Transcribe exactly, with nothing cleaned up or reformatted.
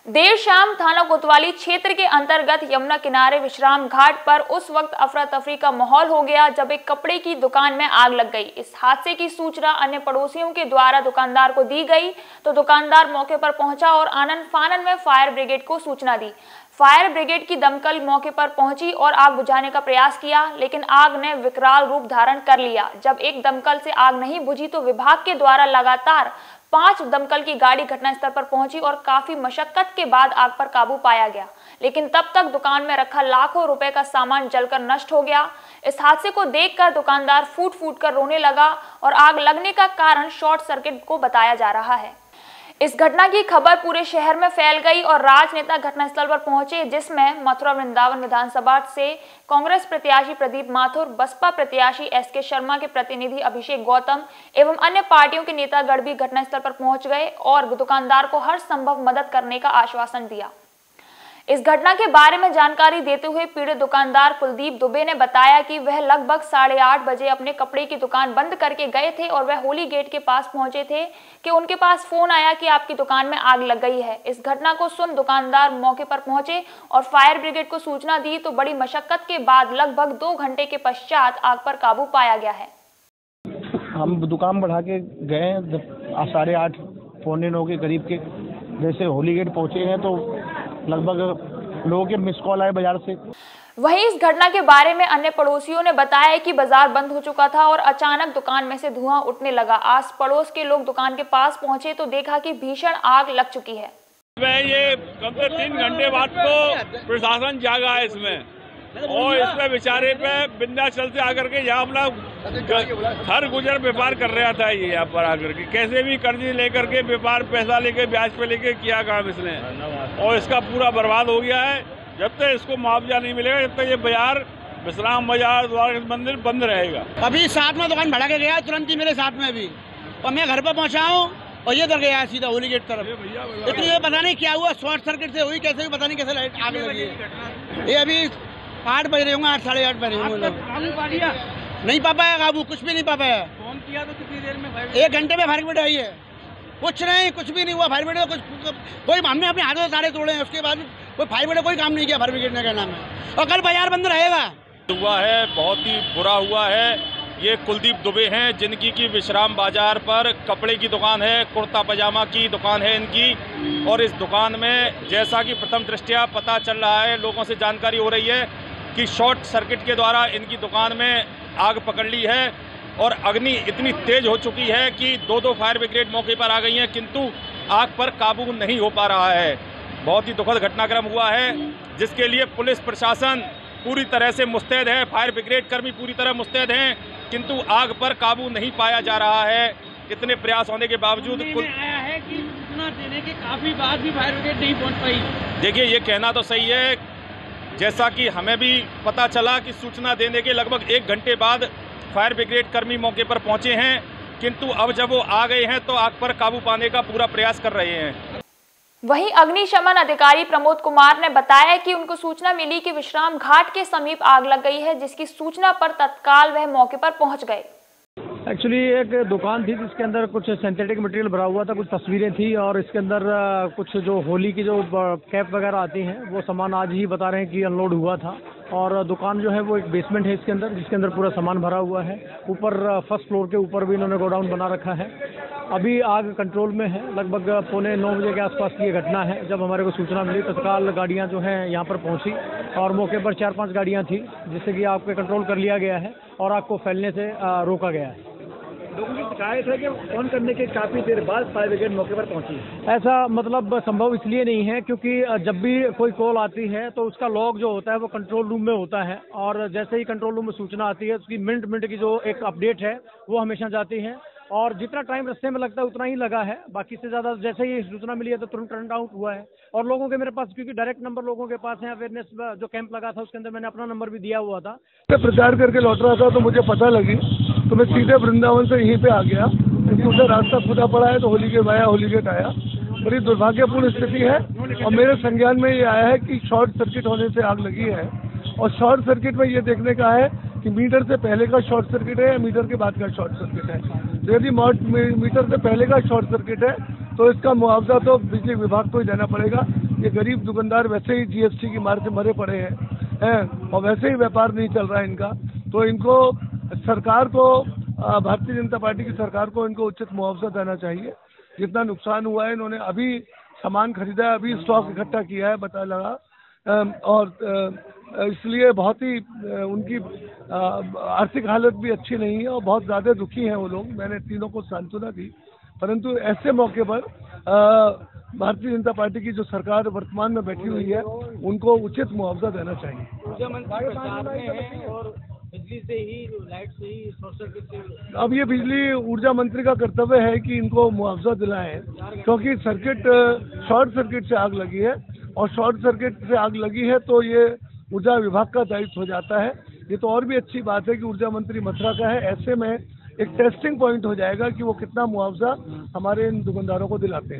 देर शाम थाना कोतवाली क्षेत्र के अंतर्गत यमुना किनारे विश्राम घाट पर उस वक्त अफरा तफरी का माहौल हो गया जब एक कपड़े की दुकान में आग लग गई। इस हादसे की सूचना अन्य पड़ोसियों के द्वारा दुकानदार को दी गई तो दुकानदार मौके पर पहुंचा और आनन फानन में फायर ब्रिगेड को सूचना दी। फायर ब्रिगेड की दमकल मौके पर पहुंची और आग बुझाने का प्रयास किया, लेकिन आग ने विकराल रूप धारण कर लिया। जब एक दमकल से आग नहीं बुझी तो विभाग के द्वारा लगातार पांच दमकल की गाड़ी घटनास्थल पर पहुंची और काफी मशक्कत के बाद आग पर काबू पाया गया, लेकिन तब तक दुकान में रखा लाखों रुपए का सामान जलकर नष्ट हो गया। इस हादसे को देखकर दुकानदार फूट फूट कर रोने लगा और आग लगने का कारण शॉर्ट सर्किट को बताया जा रहा है। इस घटना की खबर पूरे शहर में फैल गई और राजनेता घटनास्थल पर पहुंचे, जिसमें मथुरा वृंदावन विधानसभा से कांग्रेस प्रत्याशी प्रदीप माथुर, बसपा प्रत्याशी एस के शर्मा के प्रतिनिधि अभिषेक गौतम एवं अन्य पार्टियों के नेतागण भी घटनास्थल पर पहुंच गए और दुकानदार को हर संभव मदद करने का आश्वासन दिया। इस घटना के बारे में जानकारी देते हुए पीड़ित दुकानदार कुलदीप दुबे ने बताया कि वह लगभग साढ़े आठ बजे अपने कपड़े की दुकान बंद करके गए थे और वह होली गेट के पास पहुंचे थे कि उनके पास फोन आया कि आपकी दुकान में आग लग गई है। इस घटना को सुन दुकानदार मौके पर पहुंचे और फायर ब्रिगेड को सूचना दी तो बड़ी मशक्कत के बाद लगभग दो घंटे के पश्चात आग पर काबू पाया गया है। हम दुकान बढ़ा के गए साढ़े आठ पौने नौ के करीब के, जैसे होली गेट पहुंचे हैं तो लगभग लोगों के मिस कॉल आए बाजार से। वहीं इस घटना के बारे में अन्य पड़ोसियों ने बताया कि बाजार बंद हो चुका था और अचानक दुकान में से धुआं उठने लगा। आस पड़ोस के लोग दुकान के पास पहुंचे तो देखा कि भीषण आग लग चुकी है। ये कम से तीन घंटे बाद तो प्रशासन जागा है इसमें और इसमें बेचारे पे विंध्याचल से आकर के यहाँ अपना हर गुजर व्यापार कर रहा था। ये यहाँ पर आकर के कैसे भी कर्ज लेकर के व्यापार पैसा लेके ब्याज पे लेके किया काम इसने और इसका पूरा बर्बाद हो गया है। जब तक इसको मुआवजा नहीं मिलेगा जब तक ये बाजार विश्राम बाजार द्वारा मंदिर बंद रहेगा। अभी साथ में दुकान भड़ा के गया तुरंत ही मेरे साथ में भी और मैं घर पर पहुँचा हूँ और ये दर गया सीधा होली गेट तरफ। लेकिन ये पता नहीं क्या हुआ, शॉर्ट सर्किट से हुई कैसे पता नहीं कैसे लाइट आग लगी है। ये अभी आठ बज रहे होंगे, आठ साढ़े आठ बज रहे होंगे। नहीं पा पाया काबू, कुछ भी नहीं पा पाया। फोन किया तो कितनी देर में? एक घंटे में फायर ब्रिगेड आई है। कुछ नहीं, कुछ भी नहीं हुआ। फायर ब्रिगेड कुछ कोई हमने अपने हाथों से सारे तोड़े हैं, उसके बाद कोई फायर ब्रिगेड कोई काम नहीं किया फायर ब्रिगेड ने, क्या नाम है। और कल बाजार बंद रहेगा। हुआ है, बहुत ही बुरा हुआ है। ये कुलदीप दुबे हैं जिनकी की विश्राम बाजार पर कपड़े की दुकान है, कुर्ता पजामा की दुकान है इनकी। और इस दुकान में जैसा कि प्रथम दृष्टया पता चल रहा है, लोगों से जानकारी हो रही है कि शॉर्ट सर्किट के द्वारा इनकी दुकान में आग पकड़ ली है और अग्नि इतनी तेज हो चुकी है कि दो दो फायर ब्रिगेड मौके पर आ गई हैं, किंतु आग पर काबू नहीं हो पा रहा है। बहुत ही दुखद घटनाक्रम हुआ है जिसके लिए पुलिस प्रशासन पूरी तरह से मुस्तैद है, फायर ब्रिगेड कर्मी पूरी तरह मुस्तैद हैं, किंतु आग पर काबू नहीं पाया जा रहा है। इतने प्रयास होने के बावजूद आया है कि सूचना देने के काफी बाद भी फायर ब्रिगेड नहीं पहुंच पाई। देखिए, ये कहना तो सही है, जैसा कि हमें भी पता चला कि सूचना देने के लगभग एक घंटे बाद फायर ब्रिगेड कर्मी मौके पर पहुंचे हैं, किंतु अब जब वो आ गए हैं तो आग पर काबू पाने का पूरा प्रयास कर रहे हैं। वहीं अग्निशमन अधिकारी प्रमोद कुमार ने बताया कि उनको सूचना मिली कि विश्राम घाट के समीप आग लग गई है, जिसकी सूचना पर तत्काल वह मौके पर पहुंच गए। एक्चुअली एक दुकान थी जिसके अंदर कुछ सिंथेटिक मटेरियल भरा हुआ था, कुछ तस्वीरें थी और इसके अंदर कुछ जो होली की जो कैप वगैरह आती हैं वो सामान आज ही बता रहे हैं कि अनलोड हुआ था। और दुकान जो है वो एक बेसमेंट है इसके अंदर, जिसके अंदर पूरा सामान भरा हुआ है। ऊपर फर्स्ट फ्लोर के ऊपर भी इन्होंने गोडाउन बना रखा है। अभी आग कंट्रोल में है। लगभग पौने नौ बजे के आसपास की ये घटना है। जब हमारे को सूचना मिली तत्काल गाड़ियाँ जो हैं यहाँ पर पहुँची और मौके पर चार पाँच गाड़ियाँ थी, जिससे कि आग को कंट्रोल कर लिया गया है और आग को फैलने से रोका गया है। लोगों की शिकायत है कि फोन करने के काफी देर बाद फायर ब्रिगेड मौके पर पहुंची। ऐसा मतलब संभव इसलिए नहीं है क्योंकि जब भी कोई कॉल आती है तो उसका लॉग जो होता है वो कंट्रोल रूम में होता है और जैसे ही कंट्रोल रूम में सूचना आती है उसकी मिनट मिनट की जो एक अपडेट है वो हमेशा जाती है और जितना टाइम रस्ते में लगता है उतना ही लगा है। बाकी से ज्यादा जैसे ही सूचना मिली है तो तुरंत टर्न आउट हुआ है। और लोगों के मेरे पास क्योंकि डायरेक्ट नंबर लोगों के पास है, अवेयरनेस जो कैंप लगा था उसके अंदर मैंने अपना नंबर भी दिया हुआ था। मैं प्रचार करके लौट रहा था तो मुझे पता लगी तो मैं सीधे वृंदावन से यहीं पे आ गया, क्योंकि उधर रास्ता खुदा पड़ा है तो होली गेट आया होली गेट आया। बड़ी दुर्भाग्यपूर्ण स्थिति है और मेरे संज्ञान में ये आया है कि शॉर्ट सर्किट होने से आग लगी है। और शॉर्ट सर्किट में ये देखने का है कि मीटर से पहले का शॉर्ट सर्किट है या मीटर के बाद का शॉर्ट सर्किट है। तो यदि मीटर से पहले का शॉर्ट सर्किट है तो इसका मुआवजा तो बिजली विभाग को ही देना पड़ेगा, ये गरीब दुकानदार वैसे ही जीएसटी की मार से मरे पड़े हैं हैं और वैसे ही व्यापार नहीं चल रहा है इनका, तो इनको सरकार को, भारतीय जनता पार्टी की सरकार को इनको उचित मुआवजा देना चाहिए। जितना नुकसान हुआ है, इन्होंने अभी सामान खरीदा है, अभी स्टॉक इकट्ठा किया है, पता लगा, और इसलिए बहुत ही उनकी आर्थिक हालत भी अच्छी नहीं है और बहुत ज़्यादा दुखी हैं वो लोग। मैंने तीनों को सांत्वना दी, परंतु ऐसे मौके पर भारतीय जनता पार्टी की जो सरकार वर्तमान में बैठी हुई है उनको उचित मुआवजा देना चाहिए। ऊर्जा मंत्री प्रचार में है और बिजली से ही, लाइट से ही, शॉर्ट सर्किट से, अब ये बिजली ऊर्जा मंत्री का कर्तव्य है कि इनको मुआवजा दिलाएं, क्योंकि सर्किट शॉर्ट सर्किट से आग लगी है और शॉर्ट सर्किट से आग लगी है तो ये ऊर्जा विभाग का दायित्व हो जाता है। ये तो और भी अच्छी बात है कि ऊर्जा मंत्री मथुरा का है, ऐसे में एक टेस्टिंग पॉइंट हो जाएगा कि वो कितना मुआवजा हमारे इन दुकानदारों को दिलाते हैं।